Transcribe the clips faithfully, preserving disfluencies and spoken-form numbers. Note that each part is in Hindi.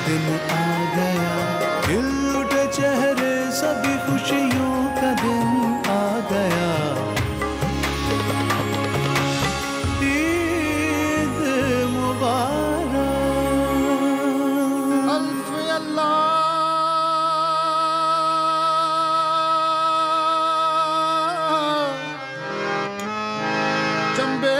दिन आ गया, खिल उठे चेहरे सभी खुशियों का दिन आ गया। ईद मुबारक। अल्फ अल्लाह चंबे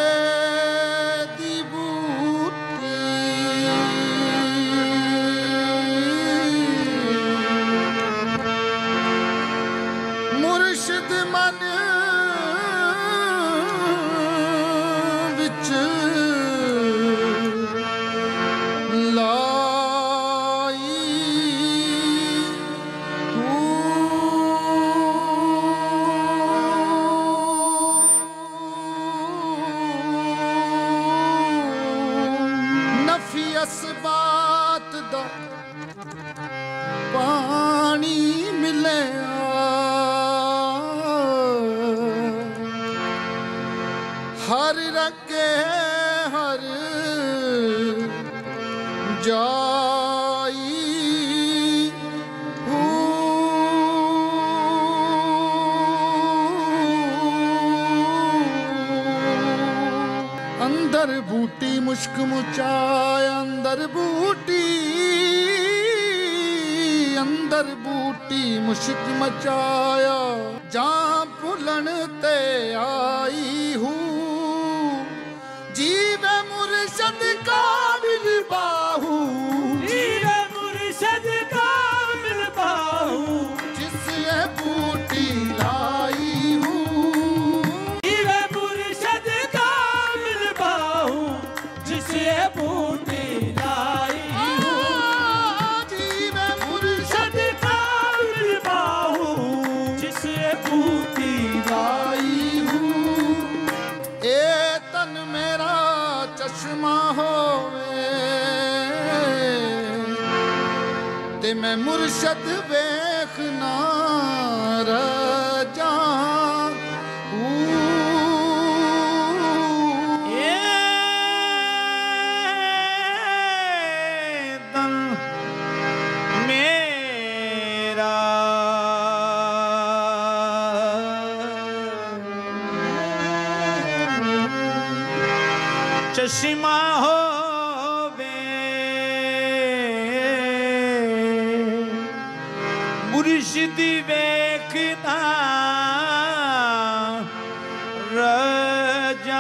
बात दा पानी मिले हर रगे हर जाई अंदर बूटी मुश्क मुचाया अंदर बूटी अंदर बूटी मुश्क मचाया जां भुलन ते आई हूँ जीवे मुर्शद काबिल बाहू जीवे मुर्शद काबिल बाहू जिस बूटी लाई हूँ जीवे मुर्शद काबिल बाहू जिसे बूटी लाई हूँ जीवे मुर्शद काबिल बाहू जिसे बूटी लाई हूँ ए तन मेरा चश्मा होवे ते मैं मुर्शद वेखना रजा चश्मा होवे मुर्शिद वेखना रजा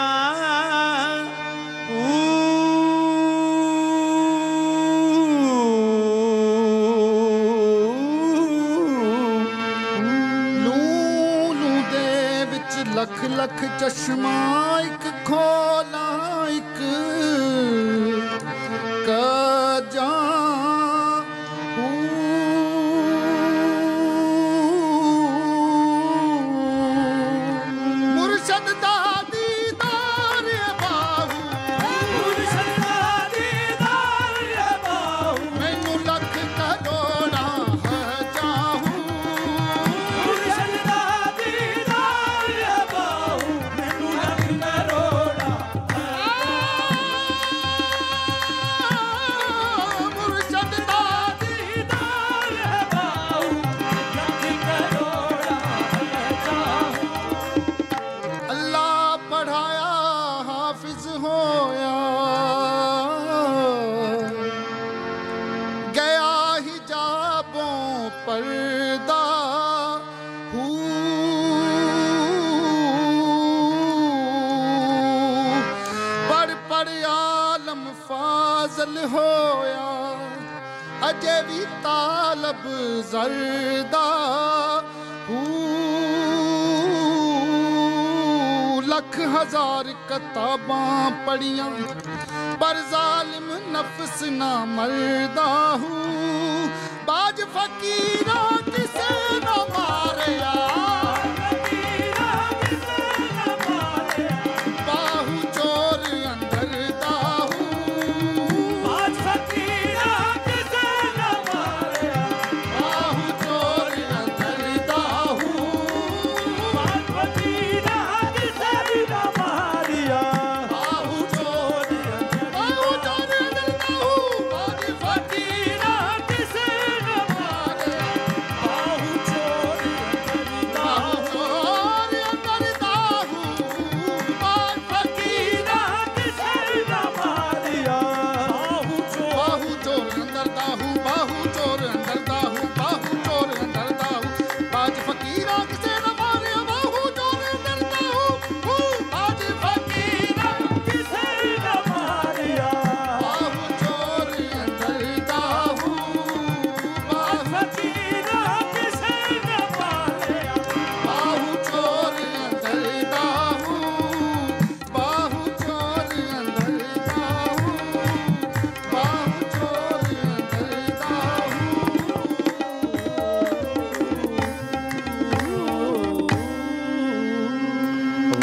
लू लू दे विच लख लख चश्मा एक खोला एक कजा मुर्शद दा दीदार बाहू मुर्शिद दा दीदार बाहू मैनू लख करोड़ा चाहूं मुर्शिद दा दीदार बाहू मैनू लख करोड़ा मुर्शद दा दीदार बाहू लख करोड़ा अल्लाह पढ़ाया हाफिज होया गया हिजाबों पर्दा पढ़ पढ़ आलम फाजल होया अजे भी तालब जरदा लख हजार किताबां पढ़ियां पर जालिम नफ्स ना मरदा हूँ बाज फकीरा किसे न मारया बाहू चोर अंदर दाहू आज फकीरा किसे न मारया बाहू चोर अंदर दाहू आज फकीरा किसे न मारया बाहू चोर बाहू चोर अंदर दाहू बाज फकीरा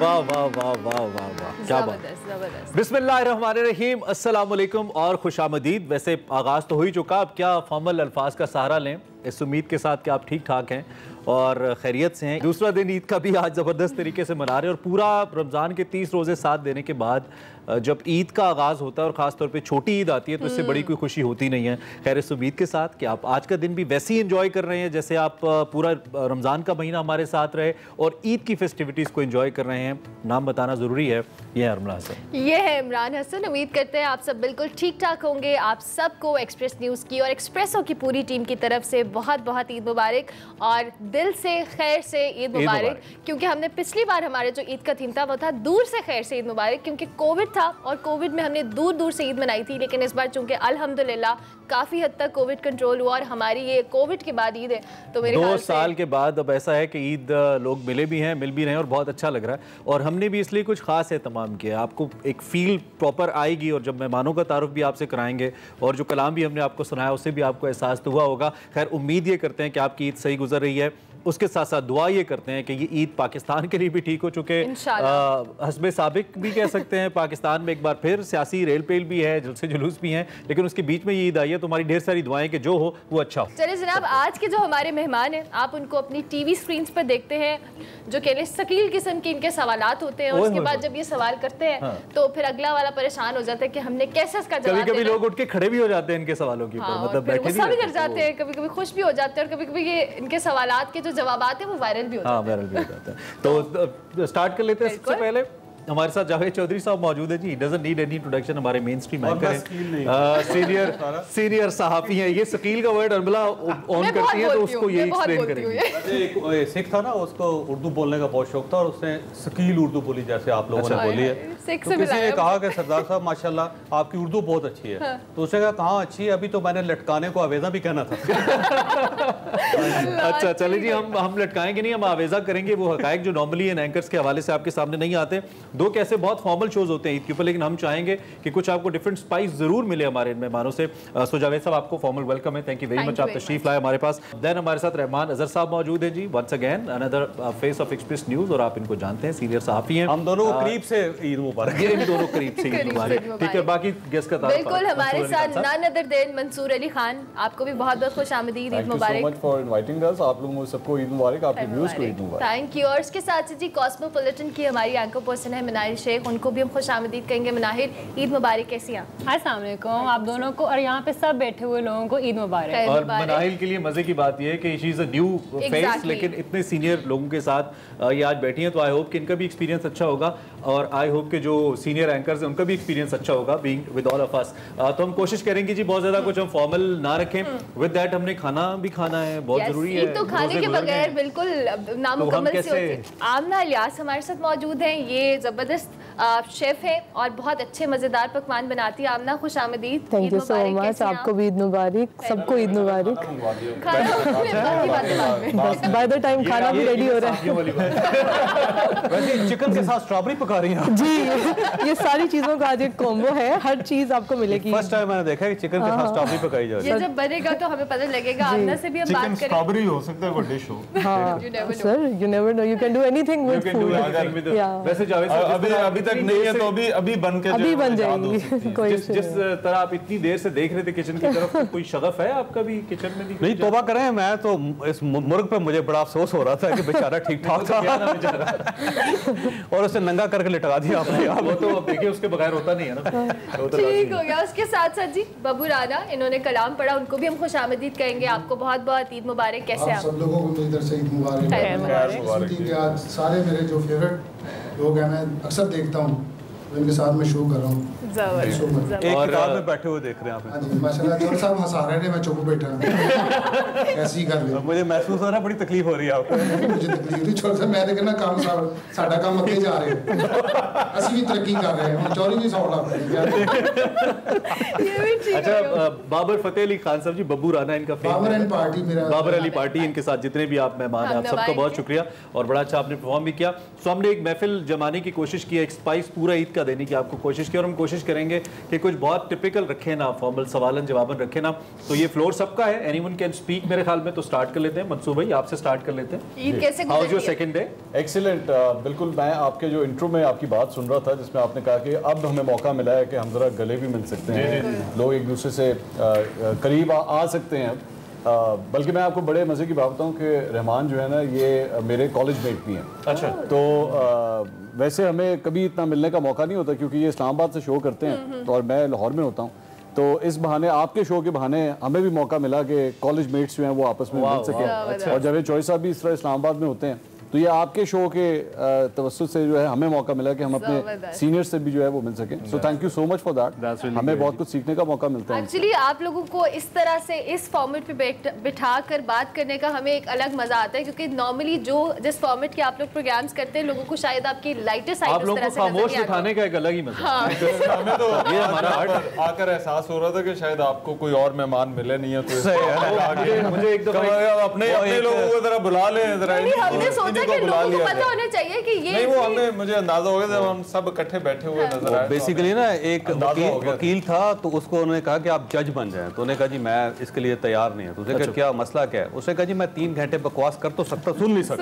वाह वाह वाह वाह वाह वाह, क्या बात। जबरदस्त। बिस्मिल्लाहिर्रहमानिर्रहीम, अस्सलाम वालेकुम और खुशामदीद। वैसे आगाज़ तो हो ही चुका, अब क्या फॉर्मल अल्फाज का सहारा लें, इस उम्मीद के साथ कि आप ठीक ठाक हैं और खैरियत से हैं। दूसरा दिन ईद का भी आज ज़बरदस्त तरीके से मना रहे हैं और पूरा रमज़ान के तीस रोज़े साथ देने के बाद जब ईद का आगाज़ होता है और ख़ास तौर पे छोटी ईद आती है तो इससे बड़ी कोई खुशी होती नहीं है। खैर इस उम्मीद के साथ कि आप आज का दिन भी वैसे ही एंजॉय कर रहे हैं जैसे आप पूरा रमज़ान का महीना हमारे साथ रहे और ईद की फेस्टिविटीज़ को एंजॉय कर रहे हैं। नाम बताना ज़रूरी है, ये है इमरान हसन। ये है इमरान हसन। उम्मीद करते हैं आप सब बिल्कुल ठीक ठाक होंगे। आप सबको एक्सप्रेस न्यूज़ की और एक्सप्रेसो की पूरी टीम की तरफ से बहुत बहुत ईद मुबारक और दिल से खैर से ईद मुबारक, क्योंकि हमने पिछली बार हमारे जो ईद का थीम था वो था दूर से खैर से ईद मुबारक, क्योंकि कोविड था और कोविड में हमने दूर दूर से ईद मनाई थी। लेकिन इस बार चूंकि अल्हम्दुलिल्लाह काफ़ी हद तक कोविड कंट्रोल हुआ और हमारी ये कोविड के बाद ईद है, तो मेरे दो साल के बाद अब ऐसा है कि ईद लोग मिले भी हैं, मिल भी रहे हैं और बहुत अच्छा लग रहा है। और हमने भी इसलिए कुछ खास एहतमाम किया, आपको एक फील प्रॉपर आएगी और जब मेहमानों का तारुफ भी आपसे कराएंगे और जो कलाम भी हमने आपको सुनाया उससे भी आपको एहसास तो हुआ होगा। खैर उम्मीद ये करते हैं कि आपकी ईद सही गुजर रही है। उसके साथ साथ दुआ ये करते हैं कि ये ईद पाकिस्तान के लिए भी ठीक हो चुके, हस्बे साबिक भी कह सकते हैं। पाकिस्तान में एक बार फिर सियासी रेल पेल भी है, जलसे जुलूस भी हैं, लेकिन उसके बीच में ये ईद आई है तो हमारी ढेर सारी दुआएं कि जो हो वो अच्छा हो। चलिए जनाब, आज के जो हमारे मेहमान हैं आप उनको अपनी टीवी स्क्रीन पर देखते हैं, जो कहले शकील किस्म के इनके सवालात होते हैं और उसके बाद जब ये सवाल करते हैं हाँ। तो फिर अगला वाला परेशान हो जाता है कि हमने कैसे इसका जवाब कभी कभी लोग उठ के खड़े भी हो जाते हैं इनके सवालों के ऊपर, हाँ, मतलब बैठे गुस्सा भी कर जाते हैं, कभी कभी खुश भी हो जाते हैं और कभी कभी ये इनके सवालात के जो जवाब आते हैं वो वायरल भी हो जाते हैं। हाँ, वायरल भी हो जाते हैं। तो स्टार्ट कर लेते हैं। सबसे पहले हमारे साथ जावेद चौधरी साहब मौजूद है जी। डजंट नीड एनी इंट्रोडक्शन, हमारे मेन स्ट्रीम एंकर हैं, सीनियर सीनियर सहाफी हैं। ये शकील का वर्ड अरबला ऑन करती है तो उसको ये एक्सप्लेन करेंगे। एक सिख था ना, उसको उर्दू बोलने का बहुत शौक था और उसने शकील उर्दू बोली जैसे आप लोगों ने बोली है। तो किसी ने कहा कि सरदार साहब माशाल्लाह आपकी उर्दू बहुत अच्छी है, तो उसने कहा कहाँ अच्छी है, अभी तो मैंने लटकाने को आवेजा भी कहना था। अच्छा चलिए जी, हम हम लटकाएंगे नहीं, हम आवेजा करेंगे वो हकायक जो नॉर्मली इन एंकर्स के हवाले से आपके सामने नहीं आते। दो कैसे बहुत फॉर्मल शोज होते हैं ईद के ऊपर, लेकिन हम चाहेंगे कि कुछ आपको डिफरेंट स्पाइस जरूर मिले हमारे मेहमानों से। सो जावेद साहब आपको फॉर्मल वेलकम है, थैंक यू वेरी मच, आप तशरीफ लाए हमारे पास। देन हमारे साथ रहमान अजहर साहब मौजूद हैं जी, once again another face of Express News, और आप इनको जानते हैं, सीनियर सहाफी हैं। हम दोनों करीब से ईद मुबारक, ये इन दोनों करीब से ईद मुबारक, ठीक है। बाकी गेस्ट का तारुफ बिल्कुल हमारे साथ none other than Mansoor Ali Khan, आपको भी बहुत बहुत खुशामदीद, ईद मुबारक। Thank you so much for inviting us, आप लोगों को सबको ईद मुबारक, आपके व्यूअर्स को ईद मुबारक। Thank you. और इसके साथ जी कॉस्मोपॉलिटन की हमारी एंकर पर्सन है मनाहिर शेख, उनको भी हम खुशामदीद कहेंगे। मनाहिर, ईद मुबारक, कैसी हैं? अस्सलाम वालेकुम आप दोनों को और यहाँ पे सब बैठे हुए लोगों को ईद मुबारक। और मनाहिर के लिए मजे की बात यह है कि she is a new face, लेकिन इतने सीनियर लोगों के साथ ये आज बैठी हैं तो आई होप कि इनका भी एक्सपीरियंस अच्छा होगा और आई होप कि जो सीनियर एंकर्स हैं उनका भी एक्सपीरियंस अच्छा होगा being with all of us. तो हम कोशिश करेंगे जी बहुत ज्यादा कुछ हम फॉर्मल ना रखें, विद दैट हमने खाना भी खाना है, बहुत जरूरी है, तो खाने के बगैर बिल्कुल नामुकम्मल से होती है। आमना इलियास हमारे साथ मौजूद हैं, ये जबरदस्त शेफ है और बहुत अच्छे मजेदार पकवान बनाती है। आमना खुशामदीद, थैंक यू सो मच, आपको भी ईद मुबारक, सबको ईद मुबारक। बाय द टाइम खाना भी रेडी हो रहा है। वैसे चिकन के साथ स्ट्रॉबेरी पका रही हैं जी, ये सारी चीजों का आज एक कॉम्बो है, हर चीज आपको मिलेगी। फर्स्ट टाइम मैंने देखा है कि चिकन के साथ स्ट्रॉबेरी पकाई जा रही है। ये जब बनेगा तो हमें पता लगेगा। आमना से भी हम बात करें, स्ट्रॉबेरी हो सकता है वो डिश हो। हाँ sir, you never know, you can do anything with food. वैसे जावेद साहब अभी अभी तक नहीं है तो अभी अभी बन के अभी बन जाएंगी। जिस जिस तरह आप इतनी देर से देख रहे थे किचन की तरफ, तो कोई शगफ है आपका भी किचन में? नहीं तौबा करें, मैं तो इस मुर्ग पे मुझे बड़ा अफसोस हो रहा था कि बेचारा ठीक ठाक था और उसे नंगा करके लिटा दिया आपने। वो तो अब देखिए उसके बगैर होता नहीं है ना। ठीक हो गया। उसके साथ साथ जी बबू राना, इन्होंने कलाम पढ़ा, उनको भी हम खुशामदीद कहेंगे। आपको बहुत बहुत ईद मुबारक। कैसे आप? सब लोगों को मेरी तरफ से ईद मुबारक। आज सारे मेरे जो फेवरेट लोग हैं मैं अक्सर देखता हूँ, इनके साथ मैं शो कर रहा हूँ। एक किताब में बैठे हुए देख रहे हैं आप। हाँ जी माशाल्लाह, चौधरी साहब हंसा रहे हैं, मैं चुप बैठा हूं। ऐसे ही कर ले। मुझे महसूस हो रहा है बड़ी तकलीफ हो रही है आपको। मुझे तकलीफ नहीं, चौधरी साहब मैं तो कहना काम साडा काम अगे जा रहे हैं, ਅਸੀਂ भी तरक्की कर रहे हैं, चौधरी भी सौ लाख। अच्छा बाबर फतेह अली खान साहब जी, बब्बू राना इनका बाबर एंड पार्टी, मेरा बाबर अली पार्टी, इनके साथ जितने भी आप मेहमान हैं आप सबका बहुत शुक्रिया और बड़ा अच्छा आपने परफॉर्म भी किया। सो हमने एक महफिल जमाने की कोशिश की है, एक स्पाइस पूरा ईद का का देने की आपको कोशिश की और हम कोशिश करेंगे कि कुछ बहुत टिपिकल रखे ना, फॉर्मल सवालन जवाबन रखे ना। तो ये फ्लोर सबका है, एनीवन कैन स्पीक मेरे ख्याल में। तो स्टार्ट कर लेते हैं, मंसूर भाई आपसे स्टार्ट कर लेते हैं। ईद कैसे how was your second day? Excellent. बिल्कुल, मैं आपके जो इंट्रो में आपकी बात सुन रहा था जिसमें आपने कहा कि अब हमें मौका मिला है कि हम जरा गले भी मिल सकते हैं, लोग एक दूसरे से करीब आ सकते हैं। बल्कि मैं आपको बड़े मज़े की बात बताऊँ कि रहमान जो है ना, ये मेरे कॉलेज मेट भी हैं। अच्छा। तो आ, वैसे हमें कभी इतना मिलने का मौका नहीं होता क्योंकि ये इस्लामाबाद से शो करते हैं तो और मैं लाहौर में होता हूँ। तो इस बहाने, आपके शो के बहाने हमें भी मौका मिला कि कॉलेज मेट्स जो हैं वो आपस में मिल सकें। और जावेद चौधरी साहब भी इस तरह इस्लामाबाद में होते हैं, तो ये आपके शो के तवज्जुह से जो है हमें मौका मिला कि हम अपने सीनियर से भी जो है वो मिल सकें। So thank you so much for that. हमें बहुत कुछ सीखने का मौका मिलता है। एक्चुअली आप लोगों को इस तरह से इस फॉर्मेट पे बिठा कर बात करने का हमें एक अलग मजा आता है, क्योंकि नॉर्मली जो जिस फॉर्मेट के आप लोग प्रोग्राम्स करते हैं लोगों को शायद आपकी लाइटर साइड आप लोगों को खामोश दिखाने का एक अलग ही मजा है। हमें तो ये हमारा आकर एहसास हो रहा था कि शायद आपको कोई और मेहमान मिले नहीं है, तो मुझे एक दफा अपने अपने लोगों को जरा बुला लें जरा। हमने सोचा कि लोगों को पता होना चाहिए कि ये नहीं, वो हमें मुझे अंदाजा हो गया जब हम सब इकट्ठे बैठे हुए नजर आए। बेसिकली ना एक वकील वकील था, तो उसको उन्होंने कहा कि आप जज बन जाएं, तो उन्होंने कहा जी मैं इसके लिए तैयार नहीं हूं। तो उसने कहा क्या मसला क्या है? उसने कहा जी मैं तीन घंटे बकवास कर तो सकता, सुन नहीं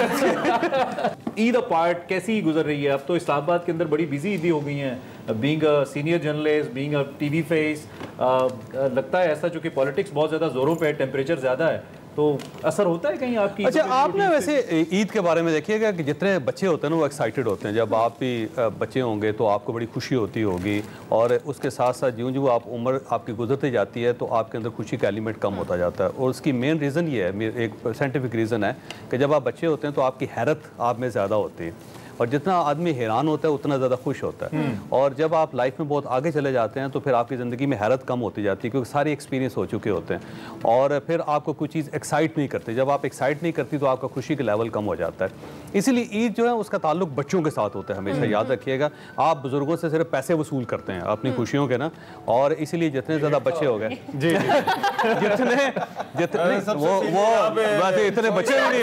सकता। ईद पार्ट कैसी गुजर रही है? अब तो इस्लामाबाद के अंदर बड़ी बिजी ईदी हो गई हैं, being a senior journalist, being a TV face, लगता है ऐसा चूंकि पॉलिटिक्स बहुत ज़्यादा जोरों पे है, टेम्परेचर ज़्यादा है, तो असर होता है कहीं आपकी? अच्छा, आपने वैसे ईद के बारे में देखिएगा कि जितने बच्चे होते हैं ना वो एक्साइटेड होते हैं। जब आप भी बच्चे होंगे तो आपको बड़ी खुशी होती होगी, और उसके साथ साथ ज्यों ज्यों आप उम्र आपकी गुजरती जाती है तो आपके अंदर खुशी का एलिमेंट कम होता जाता है। और उसकी मेन रीज़न ये है, एक साइंटिफिक रीज़न है कि जब आप बच्चे होते हैं तो आपकी हैरत आप में ज़्यादा होती है, और जितना आदमी हैरान होता है उतना ज़्यादा खुश होता है। और जब आप लाइफ में बहुत आगे चले जाते हैं तो फिर आपकी ज़िंदगी में हैरत कम होती जाती है, क्योंकि सारे एक्सपीरियंस हो चुके होते हैं, और फिर आपको कोई चीज़ एक्साइट नहीं करती। जब आप एक्साइट नहीं करती तो आपका खुशी का लेवल कम हो जाता है। इसीलिए ईद जो है उसका ताल्लुक बच्चों के साथ होता है, हमेशा याद रखिएगा। आप बुजुर्गों से सिर्फ पैसे वसूल करते हैं अपनी खुशियों के ना, और इसीलिए जितने ज़्यादा बच्चे हो गए जी जितने जितने वो वो वैसे इतने बच्चे भी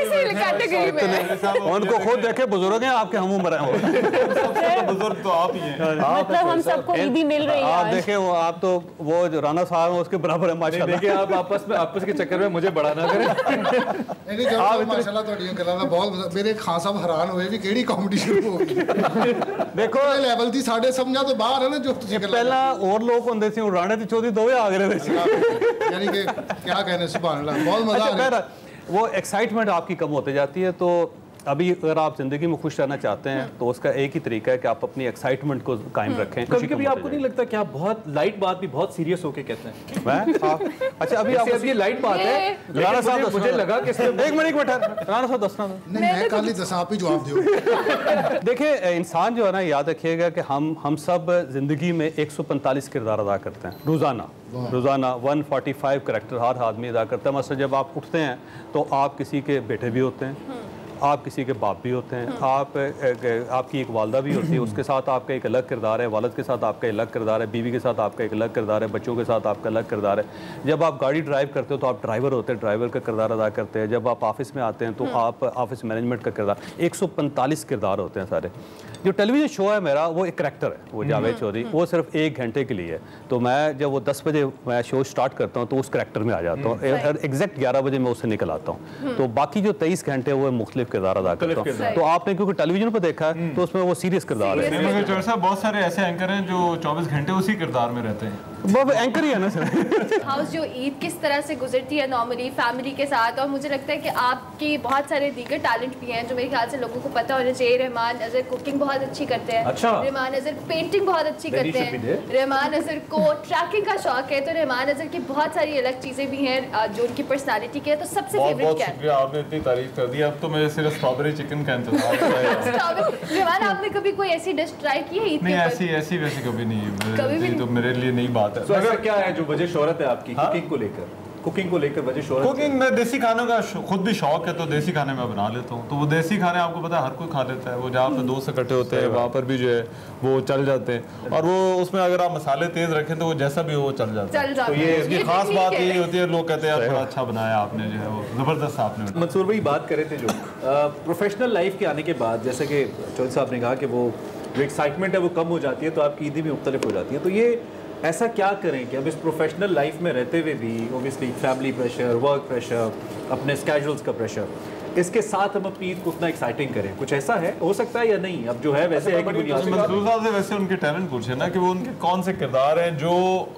नहीं, उनको खुद देखे बुजुर्ग हैं आपके, हम उम्र बुजुर्ग तो आप ही हैं, मतलब हम सबको ईदी मिल रही है। आप देखें वो आप तो वो जो राणा साहब है उसके बराबर है माशाल्लाह। देखिए आप आपस में आपस के चक्कर में मुझे बड़ा ना करें। नहीं जब माशाल्लाह ਤੁਹਾਡੀਆਂ ਗੱਲਾਂ ਦਾ ਬਹੁਤ ਮੇਰੇ ਖਾਨ ਸਾਹਿਬ ਹੈਰਾਨ ਹੋਏ ਵੀ ਕਿਹੜੀ ਕਾਮੇਡੀ ਸ਼ੁਰੂ ਹੋ ਗਈ। ਦੇਖੋ ਇਹ ਲੈਵਲ ਦੀ ਸਾਡੇ ਸਮਝਾ ਤੋਂ ਬਾਹਰ ਹੈ ਨਾ ਜੋ ਤੁਸੀਂ ਗੱਲਾਂ। ਪਹਿਲਾਂ ਹੋਰ ਲੋਕ ਹੁੰਦੇ ਸੀ, ਹੁਣ ਰਾਣੇ ਤੇ ਚੌਧਰੀ ਦੋਵੇਂ ਆ ਗਏ ਸੀ, यानी कि क्या कहने सुभान अल्लाह, बहुत मजा आ रहा है। वो एक्साइटमेंट आपकी कम होती जाती है। तो अभी अगर आप जिंदगी में खुश रहना चाहते हैं तो उसका एक ही तरीका है कि आप अपनी एक्साइटमेंट को कायम रखें। कभी कभी आपको नहीं लगता कि आप बहुत लाइट बात भी बहुत सीरियस होके कहते हैं? मैं आप अच्छा अभी आप ये लाइट बात है, राणा साहब मुझे लगा कि एक मिनट एक मिनट राणा साहब दसना नहीं, मैं कल ही दसा, आप ही जवाब दो। देखिए इंसान जो है ना, याद रखिएगा कि हम हम सब जिंदगी में एक सौ पैंतालीस किरदार अदा करते हैं रोजाना रोजाना एक सौ पैंतालीस करैक्टर हर आदमी अदा करता है। मतलब जब आप उठते हैं तो आप किसी के बेटे भी होते हैं, आप किसी के बाप भी होते हैं, आप आपकी एक वालदा भी होती है, उसके साथ आपका एक अलग किरदार है, वालद के साथ आपका अलग किरदार है, बीवी के साथ आपका एक अलग किरदार है, बच्चों के साथ आपका अलग किरदार है। जब आप गाड़ी ड्राइव करते हो तो आप ड्राइवर होते हैं, ड्राइवर का किरदार अदा करते हैं। जब आप ऑफिस में आते हैं तो आप ऑफिस मैनेजमेंट का किरदार, एक सौ पैंतालीस किरदार होते हैं सारे। जो टेलीविज़न शो है मेरा वो एक करैक्टर है, वो जावेद चौधरी, वो सिर्फ एक घंटे के लिए है। तो मैं जब वो दस बजे मैं शो स्टार्ट करता हूँ तो उस करैक्टर में आ जाता हूँ, एग्जैक्ट ग्यारह बजे मैं उससे निकल आता हूँ। तो बाकी जो तेईस घंटे वो मुख्तलिफ किरदार अदा करता हूँ। तो आपने क्योंकि टेलीविजन पर देखा है तो उसमें वो सीरियस किरदार है। चौधरी साहब बहुत सारे ऐसे एंकर हैं जो चौबीस घंटे उसी किरदार में रहते हैं, वो एंकर ही है ना सर। हाउस जो ईद किस तरह से गुजरती है नॉर्मली फैमिली के साथ, और मुझे लगता है कि आपकी बहुत सारे दीगर टैलेंट भी हैं जो मेरे ख्याल से लोगों को पता होना चाहिए। रहमान अजहर कुकिंग बहुत अच्छी करते हैं, अच्छा। रहमान अजहर पेंटिंग बहुत अच्छी करते हैं, रहमान अजहर को ट्रैकिंग का शौक है, तो रहमान अजहर की बहुत सारी अलग चीज़ें भी हैं जो उनकी पर्सनालिटी के है। तो सबसे फेवरेट क्या है? आपने इतनी तारीफ कर दी, अब तो मुझे सिर्फ स्ट्रॉबेरी चिकन का इंतजार है। रहमान आपने कभी कोई ऐसी डिश ट्राई की है ईद के? नहीं, ऐसी ऐसी वैसी कभी नहीं है, कभी भी तो मेरे लिए नई बात है। तो ऐसा क्या है जो वजह शोहरत है आपकी कुकिंग को लेकर? कुकिंग को लेकर वजह शोहरत? कुकिंग में देसी खानों का खुद भी शौक है, तो देसी खाने मैं बना लेता हूँ। तो वो देसी खाने आपको पता है हर कोई खा लेता है, वो जहाँ पे दोस्त इकट्ठे होते हैं वहाँ पर भी जो है वो चल जाते हैं। और वो उसमें अगर आप मसाले तेज रखें तो वो जैसा भी हो वो चल जाता है। तो ये इसकी खास बात यही होती है, लोग कहते हैं यार बड़ा अच्छा बनाया आपने, जो है वो जबरदस्त आपने। मंसूर भाई बात कर रहे थे जो प्रोफेशनल लाइफ के आने के बाद, जैसे कि चौधरी साहब ने कहा कि वो जो एक्साइटमेंट है वो कम हो जाती है, तो आपकी ईदी भी मुख्तलिफ हो जाती है। तो ये ऐसा क्या करें कि अब इस प्रोफेशनल लाइफ में रहते हुए भी obviously family pressure, work pressure, अपने स्केड्यूल्स का प्रेशर, इसके साथ हम अपनी ईद को उतना एक्साइटिंग करें, कुछ ऐसा है, हो सकता है या नहीं? अब जो है वैसे है कि बुनियादी मंसूर साहब से वैसे उनके टैलेंट पूछे ना कि वो उनके कौन से किरदार हैं जो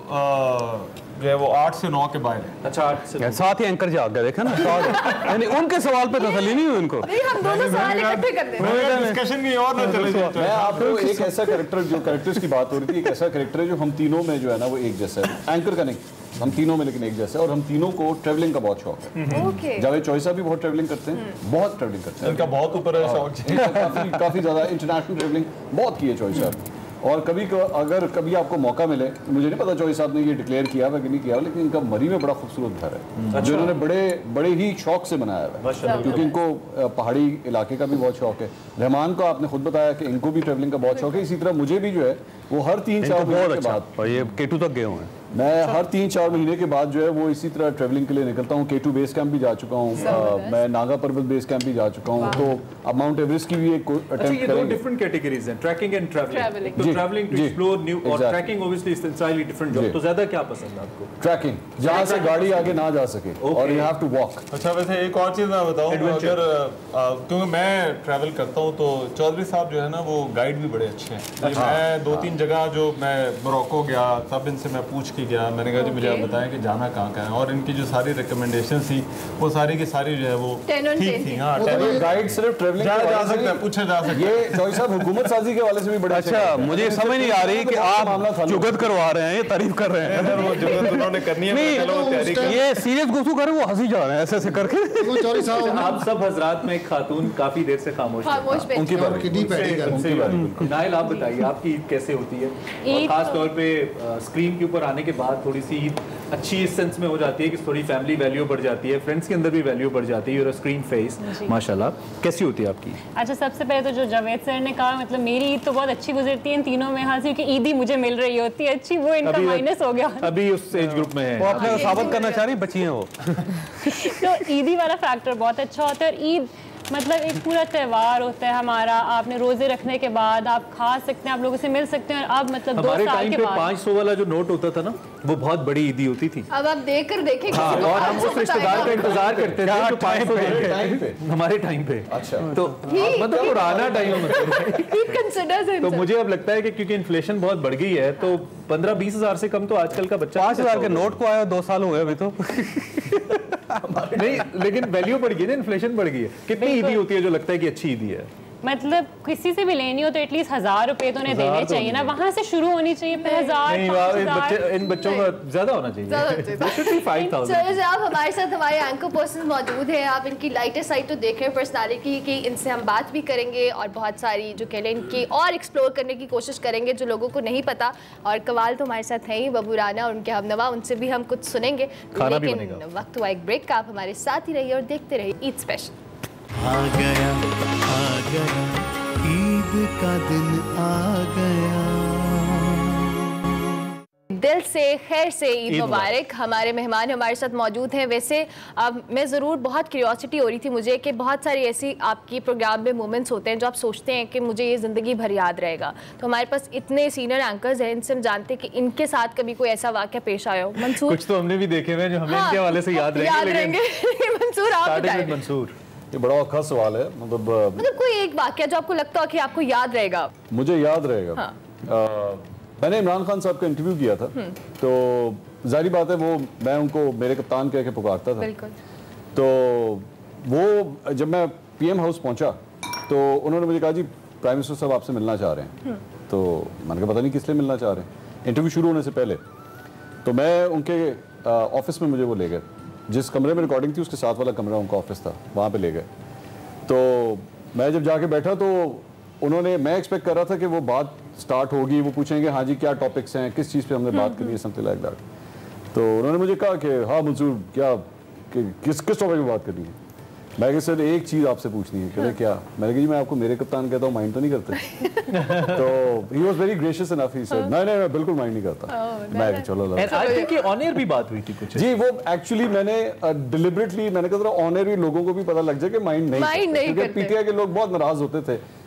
जो है वो आठ से नौ के बाहर है। अच्छा, आठ से साथ ही एंकर जाग गया, देखा ना, यानी उनके सवाल पे तसल्ली नहीं हुई उनको। नहीं, हम दोनों सवाल इकट्ठे कर देते हैं, डिस्कशन की और ना चले जाए। मैं आपको एक ऐसा कैरेक्टर, जो कैरेक्टर्स की बात हो रही थी, एक ऐसा कैरेक्टर है जो हम तीनों में जो है ना वो एक जैसा है, एंकर का नहीं, हम तीनों में लेकिन एक जैसा है, और हम तीनों को ट्रैवलिंग का बहुत शौक है। जावेद चौईसा भी बहुत ट्रैवलिंग करते हैं, बहुत ट्रैवलिंग करते हैं, इनका बहुत ऊपर है शौक, काफी काफी ज्यादा इंटरनेशनल ट्रैवलिंग बहुत की है चौईसा। और कभी अगर कभी आपको मौका मिले, मुझे नहीं पता चौईस साहब ने ये डिक्लेयर किया हुआ कि नहीं किया हुआ, लेकिन इनका मरी में बड़ा खूबसूरत घर है जो इन्होंने बड़े बड़े ही शौक से बनाया हुआ है, क्योंकि इनको पहाड़ी इलाके का भी बहुत शौक है। रहमान को आपने खुद बताया कि इनको भी ट्रैवलिंग का बहुत शौक है, इसी तरह मुझे भी जो है वो हर तीन चार महीने के बाद, और ये केटू तक गए हुए हैं, मैं हर तीन चार महीने के बाद जो है वो इसी तरह ट्रैवलिंग के लिए निकलता हूँ। केटू बेस कैंप भी जा चुका हूँ, मैं नागा पर्वत बेस कैंप भी जा चुका हूँ, तो अब माउंट एवरेस्ट की भी एक अटेम्प्ट करेंगे। डिफरेंट कैटेगरीज हैं, ट्रैकिंग एंड ट्रैवलिंग। तो ट्रैवलिंग टू एक्सप्लोर न्यू, और trekking obviously is entirely different job. तो ज्यादा क्या पसंद है आपको? ट्रैकिंग, जहाँ से गाड़ी आगे ना जा सके, और यू हैव टू वॉक। अच्छा, वैसे एक और चीज़ मैं बताऊँ, अगर क्योंकि मैं ट्रैवल करता हूँ तो चौधरी साहब जो है ना वो गाइड भी बड़े अच्छे हैं। मैं दो तीन जगह जो मैं मोरक्को गया तब इनसे मैं पूछ के गया, मैंने कहा मुझे आप बताएं कि जाना कहाँ का है, और इनकी जो सारी रिकमेंडेशन थी वो सारी की सारी जो है वो ठीक थी। हाँ, गाइड सिर्फ ट्रैवलिंग जा सकता है, पूछा जा सकता है। ये चौधरी साहब हुकूमत साजी के वाले से भी बड़ा अच्छा, मुझे समझ नहीं आ रही कि आप जुगत करवा रहे हैं, ये तारीफ कर रहे हैं, वो जुगत उन्होंने करनी है, ये सीरियस गुफ्तगू कर रहे, वो हंसी जा रहे हैं ऐसे ऐसे करके। चौधरी साहब, आप सब हजरात में एक खातून काफी देर से खामोश है, उनकी बात की डीप है। नाइल, आप बताइए आपकी ईद कैसे होती है, और खास तौर पे स्क्रीन के ऊपर आने के बाद थोड़ी सी ईद अच्छी इस सेंस में हो जाती है कि थोड़ी फैमिली वैल्यू बढ़ जाती है, फ्रेंड्स के अंदर भी वैल्यू बढ़ जाती है, और स्क्रीन फेस माशाल्लाह। कैसी होती है आपकी? अच्छा, सबसे पहले तो जो जावेद सर ने कहा, मतलब मेरी ईद तो बहुत अच्छी गुजरती है इन तीनों में, हाँ, क्योंकि ईद ही मुझे मिल रही होती है अच्छी, वो इनका माइनस हो गया। अभी उस एज ग्रुप में है, वो अपने साबित करना चाह रही बच्ची हैं वो। तो ईदी वाला फैक्टर बहुत अच्छा होता है, और ईद मतलब एक पूरा त्यौहार होता है हमारा। आपने रोजे रखने के बाद आप खा सकते हैं, आप लोगों से मिल सकते हैं, और अब मतलब दो साल के बाद पाँच सौ वाला जो नोट होता था ना, वो बहुत बड़ी ईदी होती थी। अब आप देकर देखें, हाँ, और हम उस रिश्तेदार का इंतजार करते थे जो पाँच सौ पे हमारे टाइम पे। अच्छा, तो मतलब पुराना टाइम कंसिडर। तो मुझे अब लगता है कि क्योंकि इन्फ्लेशन बहुत बढ़ गई है, तो पंद्रह बीस हजार से कम तो आजकल का बच्चा, पाँच हजार के नोट को आया दो साल हो गए अभी तो। नहीं, लेकिन वैल्यू बढ़ गई ना, इन्फ्लेशन बढ़ गई है। कितनी ईदी होती है जो लगता है कि अच्छी ईदी है? मतलब किसी से भी लेनी हो तो एटलीस्ट हजार रुपए तो उन्हें देने चाहिए ना, वहाँ से शुरू होनी चाहिए, फिर हजार। नहीं, इन बच्चे इन बच्चों का ज्यादा होना चाहिए। सर, आप हमारे साथ हमारे एंकर पर्सन मौजूद हैं, आप इनकी लाइटर साइड तो देख रहे हैं पर्सनालिटी की, इनसे हम बात भी करेंगे और बहुत सारी जो कह लें इनकी और एक्सप्लोर करने की कोशिश करेंगे जो लोगों को नहीं पता। और कवाल तो हमारे साथ हैं ही, बबू राना और उनके हमनवा, उनसे भी हम कुछ सुनेंगे, लेकिन वक्त हुआ एक ब्रेक का। आप हमारे साथ ही रहिए और देखते रहिए ईद स्पेशल। आ गया आ गया ईद का दिन आ गया। दिल से खैर से ईद मुबारक। हमारे मेहमान हमारे साथ मौजूद हैं। वैसे अब मैं ज़रूर बहुत क्यूरियोसिटी हो रही थी मुझे कि बहुत सारी ऐसी आपकी प्रोग्राम में मोमेंट्स होते हैं जो आप सोचते हैं कि मुझे ये ज़िंदगी भर याद रहेगा। तो हमारे पास इतने सीनियर एंकर्स हैं, इनसे हम जानते हैं कि इनके साथ कभी कोई ऐसा वाक़या पेश आया हो। मंसूर, कुछ तो हमने भी देखे हुए जो हमें हाँ, इनके हवाले से याद रहेंगे। मंसूर, आप बताइए। मंसूर, ये बड़ा औखा सवाल है। मतलब मतलब कोई एक वाक़या जो आपको लगता हो कि आपको याद रहेगा? मुझे याद रहेगा, हाँ। आ, मैंने इमरान खान साहब का इंटरव्यू किया था, तो जाहिर बात है वो मैं उनको मेरे कप्तान कह के पुकारता था। बिल्कुल। तो वो जब मैं पीएम हाउस पहुंचा तो उन्होंने मुझे कहा जी प्राइम मिनिस्टर साहब आपसे मिलना चाह रहे हैं। तो मैंने कहा पता नहीं किस लिए मिलना चाह रहे हैं, इंटरव्यू शुरू होने से पहले। तो मैं उनके ऑफिस में मुझे वो ले गए, जिस कमरे में रिकॉर्डिंग थी उसके साथ वाला कमरा उनका ऑफिस था, वहाँ पे ले गए। तो मैं जब जाके बैठा तो उन्होंने, मैं एक्सपेक्ट कर रहा था कि वो बात स्टार्ट होगी, वो पूछेंगे हाँ जी क्या टॉपिक्स हैं, किस चीज़ पे हमने बात करनी है, समथिंग लाइक दैट। तो उन्होंने मुझे कहा कि हाँ मंसूर क्या कि, किस किस टॉपिक में बात करनी है। मैं कहा सर एक चीज़ आपसे पूछनी है। कहते क्या? मैंने कहा जी मैं आपको मेरे कप्तान कहता हूँ, माइंड तो नहीं करते? तो he was very gracious enough, he said नहीं नहीं मैं बिल्कुल माइंड नहीं करता। मैं चलो आई थिंक कि ऑन एयर भी बात हुई थी कुछ जी। वो एक्चुअली मैंने डिलिबरेटली मैंने कहा ऑन एयर भी लोगों को भी पता लग जाए कि माइंड नहीं, नहीं क्योंकि पीटीआई के लोग बहुत नाराज होते थे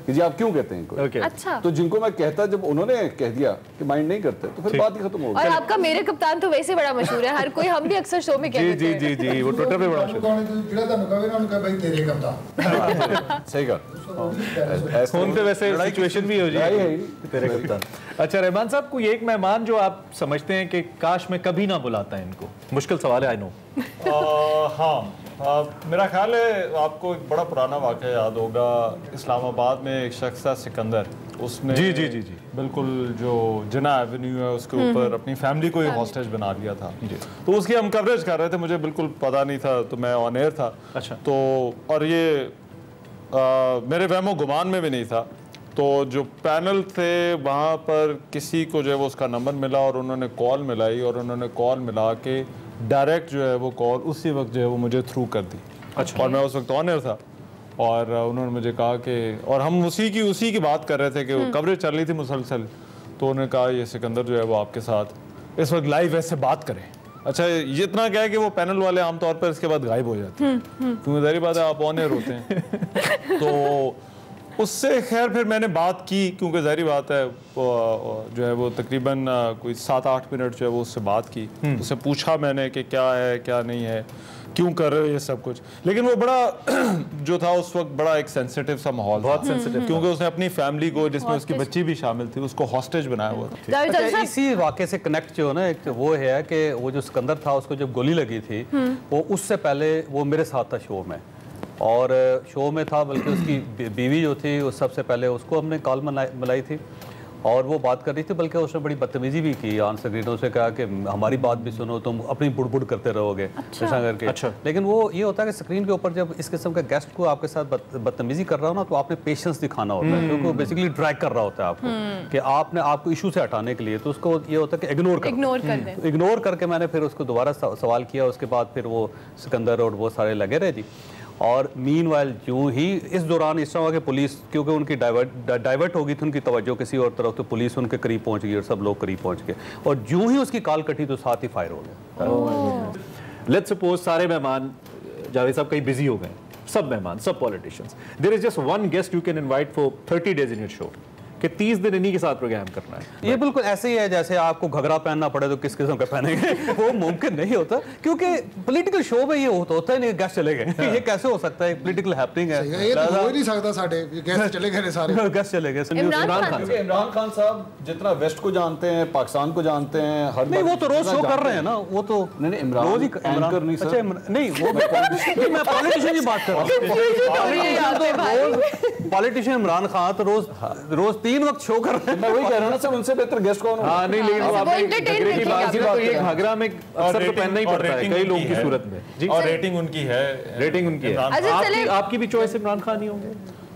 कि जी आप क्यों कहते हैं कोई। okay. अच्छा। तो जिनको मैं कहता, जब उन्होंने कह दिया कि माइंड नहीं करते, तो फिर बात ही खत्म हो गई। और आपका मेरे कप्तान तो वैसे बड़ा मशहूर है, हर कोई, हम भी अक्सर शो में कहते हैं। जी जी जी वो ट्विटर पे बड़ा मशहूर कौन है जिहड़ा ਤੁਹਾਨੂੰ ਕਹੇ ਨਾ ਉਹਨੂੰ ਕਹੇ ਭਾਈ ਤੇਰੇ ਕਪਤਾਨ। सही कहा। फोन पे वैसे सिचुएशन भी हो जाए तेरे कप्तान। अच्छा रहमान साहब, कोई एक मेहमान जो आप समझते हैं कि काश मैं कभी ना बुलाता है इनको? मुश्किल सवाल है, आई नो। हाँ, आ, मेरा ख्याल है आपको एक बड़ा पुराना वाक़या याद होगा। इस्लामाबाद में एक शख्स था सिकंदर, उसने जी जी जी जी बिल्कुल जो जिना एवेन्यू है उसके ऊपर अपनी फैमिली को ही हॉस्टेज बना लिया था। तो उसकी हम कवरेज कर रहे थे, मुझे बिल्कुल पता नहीं था, तो मैं ऑन एयर था। अच्छा। तो और ये आ, मेरे वहमो गुमान में भी नहीं था। तो जो पैनल थे वहाँ पर किसी को जो है वो उसका नंबर मिला और उन्होंने कॉल मिलाई और उन्होंने कॉल मिला के डायरेक्ट जो है वो कॉल उसी वक्त जो है वो मुझे थ्रू कर दी। अच्छा। और मैं उस वक्त ऑन एयर था और उन्होंने मुझे कहा कि, और हम उसी की उसी की बात कर रहे थे कि वो कवरेज चल रही थी मुसलसल। तो उन्होंने कहा ये सिकंदर जो है वो आपके साथ इस वक्त लाइव ऐसे बात करें। अच्छा, ये इतना क्या है कि वो पैनल वाले आमतौर पर इसके बाद गायब हो जाते हैं, क्योंकि जाहिर बात है आप ऑन एयर होते हैं। तो उससे खैर फिर मैंने बात की, क्योंकि जाहिर बात है जो है वो तकरीबन कोई सात आठ मिनट जो है वो उससे बात की। उससे पूछा मैंने कि क्या है क्या नहीं है, क्यों कर रहे हो ये सब कुछ। लेकिन वो बड़ा जो था उस वक्त बड़ा एक सेंसिटिव सा माहौल, बहुत सेंसिटिव, क्योंकि उसने अपनी फैमिली को, जिसमें उसकी बच्ची भी शामिल थी, उसको हॉस्टेज बनाया हुआ था। अच्छा, इसी वाक़े से कनेक्ट जो ना एक वो है कि वो जो सिकंदर था उसको जब गोली लगी थी वो उससे पहले वो मेरे साथ था शो में, और शो में था, बल्कि उसकी बीवी जो थी उस सबसे पहले उसको हमने कॉल मिलाई थी और वो बात कर रही थी, बल्कि उसने बड़ी बदतमीजी भी की ऑन स्क्रीन। उसने कहा कि हमारी बात भी सुनो, तुम अपनी बुड़बुड़ करते रहोगे ऐसा अच्छा। करके। अच्छा। लेकिन वो ये होता है कि स्क्रीन के ऊपर जब इस किस्म के गेस्ट को आपके साथ बदतमीजी कर रहा हो ना, तो आपने पेशेंस दिखाना होता है, क्योंकि वो बेसिकली ड्रैग कर रहा होता है आपको कि आपने आपको इशू से हटाने के लिए। तो उसको ये होता है कि इग्नोर कर इग्नोर कर दें। इग्नोर करके मैंने फिर उसको दोबारा सवाल किया। उसके बाद फिर वो सिकंदर और वो सारे लगे रहे जी। और मीनवाइल यूं ही इस दौरान इस तरह हुआ कि पुलिस, क्योंकि उनकी डाइवर्ट डाइवर्ट हो गई थी उनकी तवज्जो किसी और तरफ, तो पुलिस उनके करीब पहुंच गई और सब लोग करीब पहुंच गए, और यूं ही उसकी कॉल कटी तो साथ ही फायर हो गया। लेट्स सपोज सारे मेहमान जावेद साहब कहीं बिजी हो गए, सब मेहमान, सब politicians, there is just one guest you can invite for thirty days in your show, कि तीस दिन इन्हीं के साथ प्रोग्राम करना है। ये बिल्कुल ऐसे ही है जैसे आपको घघरा पहनना पड़े तो किस किस्म का पहनेंगे वो मुमकिन नहीं होता, क्योंकि पॉलिटिकल शो में ये होता होता है नहीं, गेस्ट चले गए ये कैसे हो सकता है? पॉलिटिकल हैपनिंग है, ये तो हो ही नहीं सकता। सारे गेस्ट चले गए सारे गेस्ट चले गए। इमरान खान इमरान खान साहब जितना वेस्ट को जानते हैं, पाकिस्तान को जानते हैं, हर नहीं वो तो रोज शो कर रहे हैं ना, वो तो नहीं नहीं इमरान रोज ही एंकर नहीं सर, नहीं वो मैं पॉलिटिशियन की बात कर रहा हूँ। पॉलिटिशियन इमरान खान तो रोज रोज तीन वक्त शो कर रहे हैं। मैं वही कह रहा हूँ ना सर, उनसे बेहतर गेस्ट कौन होगा? हाँ नहीं, लेकिन वो आपने घघरे की बात की, तो ये घघरा में अक्सर तो पहनना ही पड़ता है कई लोगों की सूरत में जी, और रेटिंग उनकी है, रेटिंग उनकी है। आपकी आपकी भी चॉइस इमरान खान ही होंगे।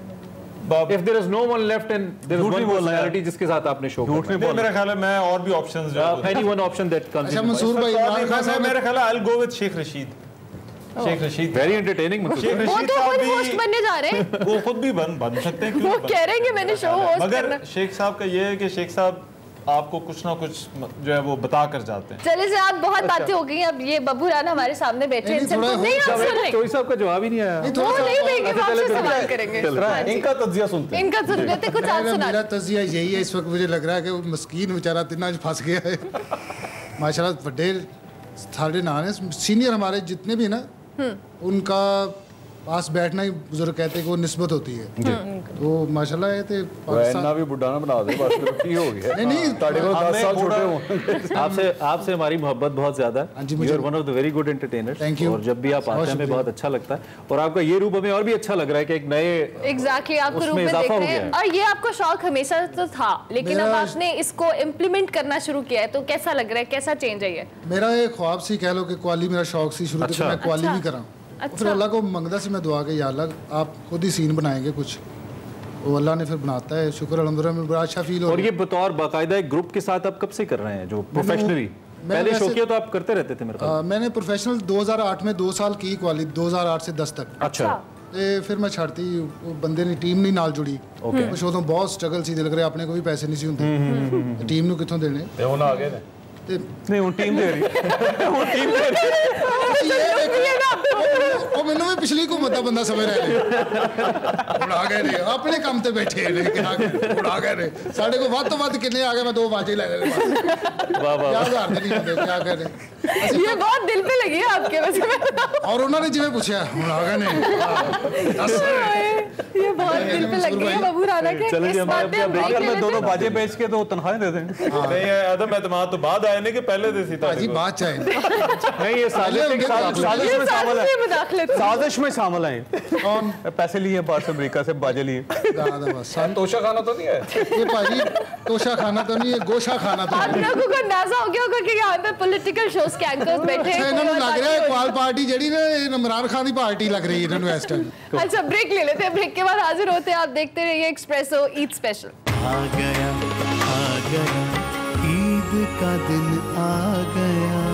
If there is no one left and there is one personality जिसके साथ आपने शो करना है, मेरा ख्याल है मैं और भी ऑप्शंस जो any one option that comes अच्छा in mind. मंसूर भाई, इमरान खान साहब मेरा ख्याल है I'll go with Sheikh Rashid. Sheikh Rashid very entertaining. Sheikh वो रशीद तो साहब खुद भी होस्ट बनने जा रहे हैं, वो खुद भी बन बन सकते हैं, वो क्यों कह रहे हैं कि मैंने शो होस्ट करना। मगर शेख साहब का ये है कि शेख साहब आपको कुछ ना कुछ जो है वो बता कर जाते हैं। चले से आप बहुत बातें हो गई, अब ये बब्बू राना हमारे सामने बैठे हैं, इनसे थोड़ा नहीं आप सुन रहे, चॉइस साहब का जवाब ही नहीं आया। वो नहीं देंगे, वो आपसे सवाल करेंगे। इनका तज्जिया सुनते हैं। इनका सुन लेते, कुछ आप सुना। मेरा तज्जिया यही है इस वक्त, मुझे लग रहा है कि वो मस्कीन बेचारा तिन्ना फंस गया है। माशाल्लाह बड़े सारे नाम है, सीनियर हमारे जितने भी ना उनका पास बैठना ही बुजुर्ग कहते हैं कि वो निस्बत होती है, तो माशाल्लाह ये थे पाकिस्तान भी बुढ़ा ना बना दे, बस फिर हो गया। नहीं नहीं ताड़े को दस साल छोटे हो। आपसे आपसे हमारी मोहब्बत बहुत ज्यादा है, you are one of the very good entertainers, और जब भी आप आते हैं हमें बहुत अच्छा लगता है, और आपका ये रूप हमें और भी अच्छा लग रहा है कि एक नए एग्जैक्टली आपको रूप में देख रहे हैं, और ये आपका शौक हमेशा तो था, लेकिन अब आपने इसको इम्प्लीमेंट करना शुरू किया है, तो कैसा लग रहा है, कैसा चेंज है ये? मेरा एक ख्वाब सी कह लो कि क्वाली मेरा शौक सी शुरू से, मैं क्वाली भी करा। अच्छा। फिर अल्लाह को मंगदा से मैं दुआ के या अल्लाह आप खुद ही सीन बनाएंगे कुछ, वो अल्लाह ने फिर बनाता है, शुक्र अल्हम्दुलिल्लाह में बड़ा अच्छा फील हो। और ये बतौर बाकायदा एक ग्रुप के साथ आप कब से कर रहे हैं जो प्रोफेशनली? पहले शौकिया तो आप करते रहते थे मेरे ख्याल। मैंने प्रोफेशनल दो हज़ार आठ में दो साल की क्वाली, दो हज़ार आठ से दस तक। अच्छा। ਤੇ ਫਿਰ ਮੈਂ ਛੱਡਤੀ, ਉਹ ਬੰਦੇ ਨੇ ਟੀਮ ਨਹੀਂ ਨਾਲ ਜੁੜੀ, ਕੁਛ ਉਦੋਂ ਬਹੁਤ ਸਟਰਗਲ ਸੀ, ਦਿਲ ਕਰੇ ਆਪਣੇ ਕੋਲ ਵੀ ਪੈਸੇ ਨਹੀਂ ਸੀ ਹੁੰਦੇ, ਟੀਮ ਨੂੰ ਕਿੱਥੋਂ ਦੇਣੇ, ਤੇ ਹੁਣ ਆ ਗਏ ਨੇ ਤੇ ਨਹੀਂ ਹੁਣ ਟੀਮ ਦੇ ਰਹੀ ਹੁਣ ਟੀਮ ਦੇ ਰਹੀ ਉਹ ਮੈਨੂੰ ਵੀ पिछली हुकूमत का बंदा समझ रहे उड़ा गए ने अपने काम ते बैठे ने उड़ा गए ने साढ़े को वध तो वध कितने आ गए मैं दो बाजे ले ले वाह वाह क्या घर नहीं होंगे क्या कह रहे ये बहुत दिल पे लगी है आपके वैसे और उन्होंने जिवें पूछा उड़ा गए ने ये बहुत दिल पे लग गई है बाबू राणा के इस बात पे अगर मैं दोनों बाजे बेच के तो तनख्वाह दे दें नहीं आदम एतमाद तो बाद आए ने कि पहले दे सी था जी बात चाहे नहीं ये साजिश साजिश में शामिल है साजिश में शामिल है कौन पैसे लिए बाहर से अमेरिका से बाजे लिए तोशा खाना तो नहीं है ये भाजी तोशा खाना तो नहीं है गोशा खाना तो आप लोगों को अंदाजा हो गया होगा कि यहाँ पे पॉलिटिकल शोज के एंकर्स बैठे हैं इन्होंने लग रहा है इकबाल पार्टी जड़ी ना इमरान खान की पार्टी लग रही है इन्होंने इस टाइम अच्छा ब्रेक ले लेते हैं ब्रेक के बाद हाजिर होते हैं आप देखते रहिए एक्सप्रेसो ईद स्पेशल आ गया आ गया ईद का दिन आ गया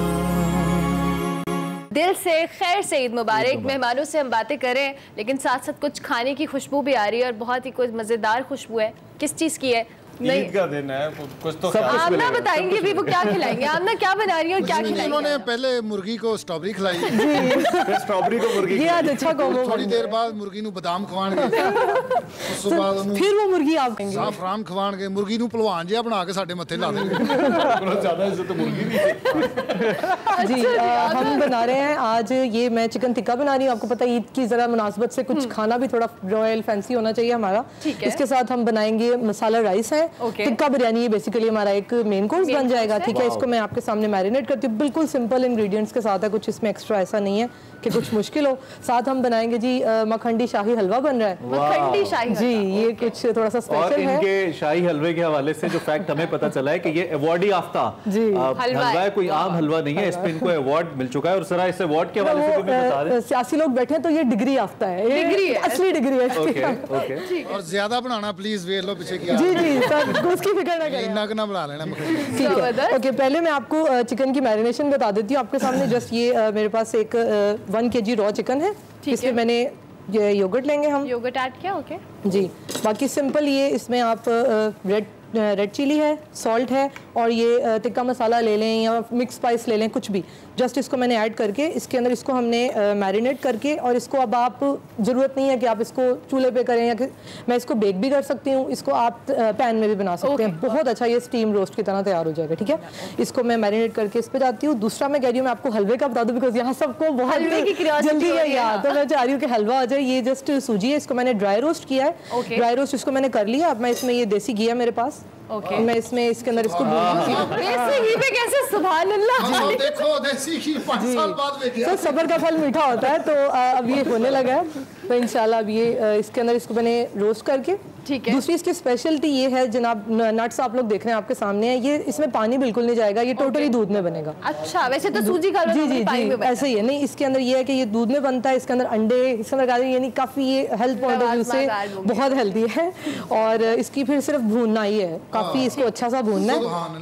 दिल से खैर से ईद मुबारक मेहमानों से हम बातें करें लेकिन साथ साथ कुछ खाने की खुशबू भी आ रही है और बहुत ही कुछ मज़ेदार खुशबू है किस चीज़ की है ईद का दिन है कुछ तो आमना बताएंगे भी वो क्या खिलाएंगे आमना क्या बना रही है और क्या खिलाएंगे उन्होंने पहले मुर्गी को स्ट्रॉबेरी खिलाई स्ट्रॉबेरी को मुर्गी ये आज अच्छा कॉम्बो थोड़ी देर बाद मुर्गी नु बादाम खवाणगे उस तो बाद ਉਹਨੂੰ फिर वो मुर्गी आप खाएंगे साफरान खवाणगे मुर्गी नु पहलवान जिहा बना के साडे मत्थे ला देंगे बहुत ज्यादा इज्जत तो मुर्गी की जी आ, हम बना रहे हैं आज ये मैं चिकन टिक्का बना रही हूँ आपको पता है ईद की जरा मुनासबत से कुछ खाना भी थोड़ा रॉयल फैंसी होना चाहिए हमारा इसके साथ हम बनाएंगे मसाला राइस है टिक्का बिरयानी ये बेसिकली हमारा एक मेन कोर्स बन जाएगा ठीक है इसको मैं आपके सामने मैरिनेट करती हूँ बिल्कुल सिंपल इंग्रेडिएंट्स के साथ है कुछ इसमें एक्स्ट्रा ऐसा नहीं है कि कुछ मुश्किल हो साथ हम बनाएंगे जी मखंडी शाही हलवा बन रहा है मखंडी शाही जी ये कुछ थोड़ा सा स्पेशल है इनके शाही हलवे के हवाले से जो फैक्ट हमें पता चला है कि ये अवार्डी याफ्ता हलवा है कोई आम हलवा नहीं है इस पे इनको अवार्ड मिल चुका है और सरा इस अवार्ड के हवाले से भी मैं बता दें सियासी लोग बैठे हैं तो ये डिग्री याफ्ता है डिग्री है असली डिग्री है ओके ओके और ज्यादा बनाना प्लीज वेख लो पीछे की जी जी सर उसकी फिक्र ना करें इतना ना बना लेना ठीक है ओके पहले मैं आपको चिकन की मैरिनेशन बता देती हूँ आपके सामने जस्ट ये मेरे पास एक वन के जी रॉ चिकन है इसमें मैंने ये योगर्ट लेंगे हम योगर्ट ऐड किया ओके जी बाकी सिंपल ये इसमें आप रेड रेड चिली है सॉल्ट है और ये टिक्का मसाला ले लें या मिक्स स्पाइस ले लें कुछ भी जस्ट इसको मैंने ऐड करके इसके अंदर इसको हमने मैरिनेट करके और इसको अब आप ज़रूरत नहीं है कि आप इसको चूल्हे पे करें या कि मैं इसको बेक भी कर सकती हूँ इसको आप पैन में भी बना सकते हैं बहुत अच्छा ये स्टीम रोस्ट की तरह तैयार हो जाएगा ठीक है इसको मैं मैरिनेट करके इस पर जाती हूँ दूसरा मैं कह रही हूँ मैं आपको हलवे का बता दूँ बिकॉज यहाँ सबको बहुत जल्दी है यार तो मैं चाह रही हूँ कि हलवा आ जाए ये जस्ट सूजी है इसको मैंने ड्राई रोस्ट किया है ड्राई रोस्ट इसको मैंने कर लिया अब मैं इसमें ये देसी घी है मेरे पास ओके मैं इसमें इसके अंदर इसको देसी घी पे कैसे सुभान अल्लाह देखो देसी घी पाँच साल बाद में सर सब्र का फल मीठा होता है तो अब ये होने लगा है तो इंशाल्लाह अब ये इसके अंदर इसको मैंने रोस्ट करके ठीक है दूसरी इसकी स्पेशलिटी ये है जनाब नट्स आप लोग देख रहे हैं आपके सामने है ये इसमें पानी बिल्कुल नहीं जाएगा ये टोटली दूध में बनेगा अच्छा वैसे तो सूजी का जी जी जी ऐसे ही है नहीं इसके अंदर ये है कि ये दूध में बनता है इसके अंदर अंडे इसके अंदर गाजर यानी काफ़ी ये हेल्थ पॉइंट ऑफ व्यू से बहुत हेल्दी है और इसकी फिर सिर्फ भूनना ही है काफ़ी इसको अच्छा सा भूनना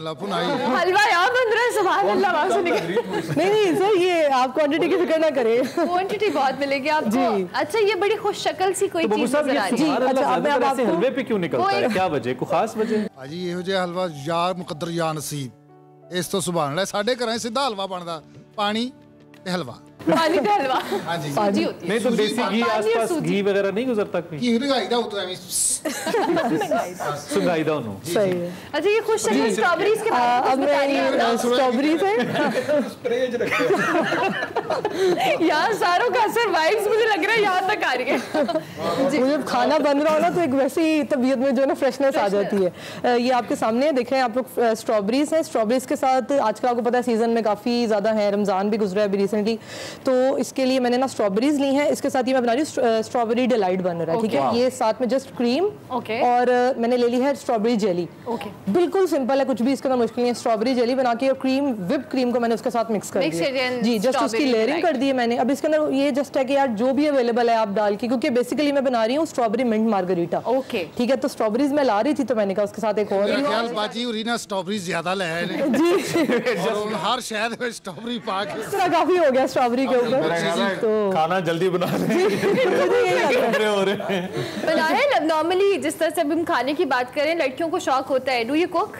है हलवा यार बन रहा है सुभान अल्लाह वहाँ से नहीं नहीं सर ये आप क्वांटिटी की फिक्र ना करें क्वांटिटी बहुत मिलेगी आपको अच्छा ये बड़ी खुश शक्ल सी कोई चीज़ नजर आ रही है अच्छा अब मैं आपको हलवे पे क्यों निकलता है क्या वजह को खास वजह भाजी ਇਹੋ ਜਿਹਾ ਹਲਵਾ ਯਾਰ ਮੁਕੱਦਰ ਜਾਂ ਨਸੀਬ ਇਸ ਤੋਂ ਸੁਭਾਨ ਅੱਲਾਹ ਸਾਡੇ ਘਰਾਂ ਸਿੱਧਾ ਹਲਵਾ ਬਣਦਾ ਪਾਣੀ ਤੇ ਹਲਵਾ पानी का हलवा हाँ जी सूजी होती है नहीं तो देसी घी आसपास घी वगैरह नहीं गुजरता कहीं घी लगाईदा उतो एਵੇਂ सुंगाईदा उन्हों सही है अच्छा ये खुश शक्ल स्ट्रॉबेरीज के बारे में अब मैं स्ट्रॉबेरी से स्प्रेज रखे यार सारों का असर वाइब्स मुझे लग रहा है यहाँ तक आ रही है मुझे खाना बन रहा हो ना तो एक वैसी तबीयत में जो है ना फ्रेशनेस आ जाती है ये आपके सामने देख रहे हैं आप लोग स्ट्रॉबेरीज हैं स्ट्रॉबेरीज के साथ आजकल आपको पता है सीजन में काफ़ी ज़्यादा है रमज़ान भी गुजरा है अभी रिसेंटली तो इसके लिए मैंने ना स्ट्रॉबेरीज ली हैं इसके साथ ये मैं बना रही हूँ स्ट्रॉबेरी डिलाइट बन रहा है ठीक है ये साथ में जस्ट क्रीम और मैंने ले ली है स्ट्रॉबेरी जेली बिल्कुल सिंपल है कुछ भी इसके अंदर मुश्किल नहीं है स्ट्रॉबेरी जेली बना के और क्रीम विप क्रीम को मैंने उसके साथ मिक्स कर दिया जी जस्ट उसकी लेयरिंग कर दी है मैंने अब इसके अंदर ये जस्ट है कि यार जो भी अवेलेबल है आप डाल के क्योंकि बेसिकली मैं बना रही हूँ स्ट्रॉबेरी मिंट मार्गरीटा ओके ठीक है तो स्ट्रॉबेरीज मैं ला रही थी तो मैंने कहा उसके साथ एक और ख्याल बाजी हो रही ना स्ट्रॉबेरी ज्यादा ले आए जी हर शहर में स्ट्रॉबेरी पा के काफी हो गया स्ट्रॉबेरी के ऊपर तो खाना जल्दी बना बनाए नॉर्मली जिस तरह से अब हम खाने की बात करें लड़कियों को शौक होता है डू यू कुक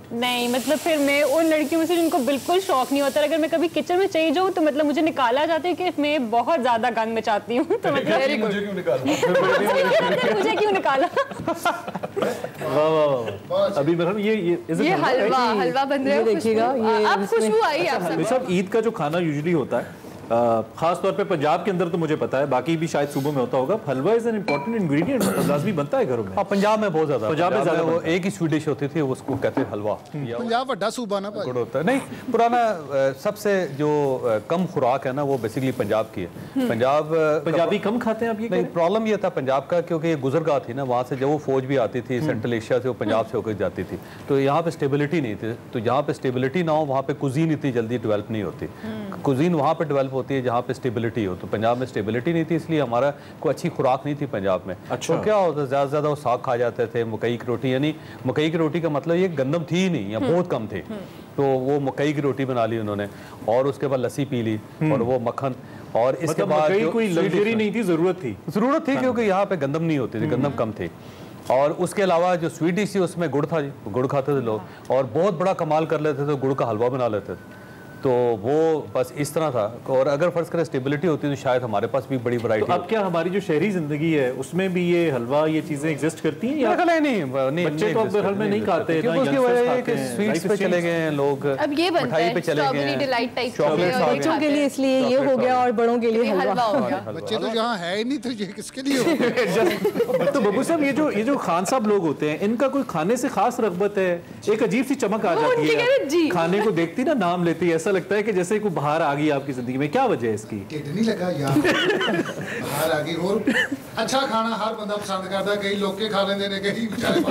नहीं मतलब फिर मैं उन लड़कियों में से जिनको बिल्कुल शौक नहीं होता, अगर मैं कभी किचन में चली जाऊँ तो मतलब मुझे निकाला जाता है कि मैं बहुत ज्यादा गंद मचाती हूँ, तो मतलब मुझे क्यों निकाला मुझे क्यों निकाला। वाह वाह, अभी मतलब ये ये ये हलवा हलवा बन रहा है, देखिएगा, ये अब खुशबू आई आप भाई साहब, ईद का जो खाना यूजुअली होता है खास तौर पे पंजाब के अंदर तो मुझे पता है, बाकी भी शायद सूबों में होता होगा, halwa is an important ingredient, लाजमी बनता है घरों में। हाँ, पंजाब में बहुत ज्यादा, पंजाब में ज्यादा वो एक ही स्वीट डिश होती थी, उसको कहते हैं हलवा। पंजाब बड़ा सूबा ना गुड़ होता है नहीं, पुराना सबसे जो कम खुराक है ना वो बेसिकली पंजाब की है। पंजाब पंजाबी कम खाते हैं आप? ये नहीं, प्रॉब्लम ये था पंजाब का, क्योंकि ये गुजरगाह थी ना, वहाँ से जब वो फौज भी आती थी सेंट्रल एशिया से, वो पंजाब से होकर जाती थी, तो यहाँ पे स्टेबिलिटी नहीं थी। तो जहाँ पे स्टेबिलिटी ना हो वहाँ पे कुजीन इतनी जल्दी डेवलप नहीं होती। कुजीन वहाँ पे डेवलप होती है जहाँ पे स्टेबिलिटी हो, तो पंजाब में स्टेबिलिटी नहीं थी, इसलिए हमारा कोई अच्छी खुराक नहीं थी पंजाब में। अच्छा। तो क्या होता, ज़्यादा से ज़्यादा वो साग खा जाते थे, मकई की रोटी, यानी मकई की रोटी का मतलब ये गंदम थी ही नहीं, या बहुत कम थे, तो वो मकई की रोटी बना ली उन्होंने, और उसके बाद लस्सी पी ली, और वो मक्खन, और इसके बाद कोई लग्जरी नहीं थी, जरूरत थी जरूरत थी क्योंकि यहाँ पे गंदम नहीं होती थी, गंदम कम थी। और उसके अलावा जो स्वीट डिश थी उसमें गुड़ था जी, गुड़ खाते थे लोग, और बहुत बड़ा कमाल कर लेते थे, गुड़ का हलवा बना लेते थे। तो वो बस इस तरह था, और अगर फर्ज करें स्टेबिलिटी होती तो शायद हमारे पास भी बड़ी वैरायटी। तो अब क्या हमारी जो शहरी जिंदगी है उसमें भी ये हलवा, ये चीजें एग्जिस्ट करती हैं या नहीं? नहीं, बच्चे तो अब घर में नहीं खाते, क्योंकि उसकी वजह है कि स्वीट्स पे चले गए हैं लोग, अब ये बनता है पे चले गए हैं, बच्चों के लिए इसलिए ये हो गया और बड़ों के लिए हलवा हो गया। बच्चे तो यहाँ है ही नहीं, तो ये किसके लिए हो? तो बब्बू साहब, ये जो ये जो खान साहब लोग होते हैं, इनका कोई खाने से खास रगबत है, एक अजीब सी चमक आ जाती है खाने को देखती ना, नाम लेती है, ऐसा लगता है कि जैसे बाहर आ गई आपकी जिंदगी में, क्या वजह है इसकी? नहीं लगा यार बाहर आ गई। और अच्छा खाना हर बंदा पसंद करता है, कई लोग के खा लेंदे ने, कई बेचारे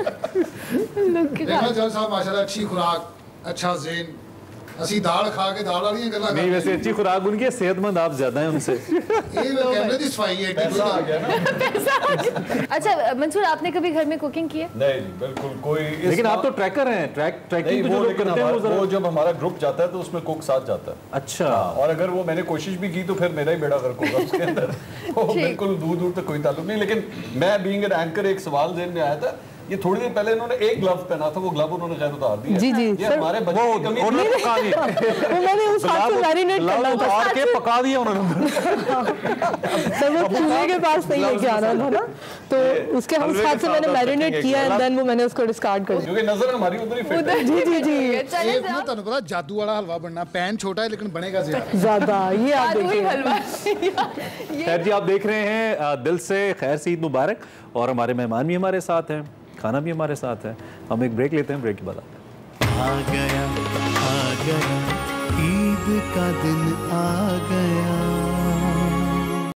देखा जल साहब माशाल्लाह अच्छी खुराक, अच्छा ज़ेन, ਅਸੀਂ दाल खा के दाल वाली गल्लां नहीं, वैसे अच्छी खुराक उनकी है, सेहतमंद आप ज्यादा हैं उनसे। ये कैमरे दी सफाई है, पैसा आ गया ना। अच्छा मंसूर, आपने कभी घर में कुकिंग की है? नहीं बिल्कुल कोई। लेकिन आप तो ट्रैकर हैं, ट्रैक ट्रैकिंग जो लोग करते हैं वो, वो जब हमारा ग्रुप जाता है तो उसमें कुक साथ जाता है। अच्छा। और अगर वो मैंने कोशिश भी की तो फिर मेरा ही बेड़ा गर्क होगा उसके अंदर। वो बिल्कुल दूर दूर तक कोई ताल्लुक नहीं। लेकिन मैं बीइंग एन एंकर, एक सवाल ज़हन में आया था, ये थोड़ी देर पहले इन्होंने एक ग्लव पहना था, वो ग्लव उन्होंने खैर उतार दिया। जी जी ये हमारे बच्चे की कमी उन्होंने पका दिया, मैंने उस हाथ से मैरिनेट करना था, उतार के पका दिया उन्होंने। सर वो चूल्हे के पास नहीं लेके आना था ना, तो उसके उस हाथ से मैंने मैरिनेट किया एंड देन वो मैंने उसको डिस्कार्ड कर दिया, क्योंकि नजर हमारी उधर ही फिट है। जी जी जी। ये ना ਤੁਹਾਨੂੰ पता जादू वाला हलवा बनना, पैन छोटा है लेकिन बनेगा ज्यादा ज्यादा। ये आप देखिए हलवा। खैर जी, आप देख रहे हैं दिल से खैर से ईद मुबारक, और हमारे मेहमान भी हमारे साथ हैं, खाना भी हमारे साथ है। हम एक ब्रेक लेते हैं, ब्रेक के बाद आते हैं। आ गया आ गया ईद का दिन आ गया।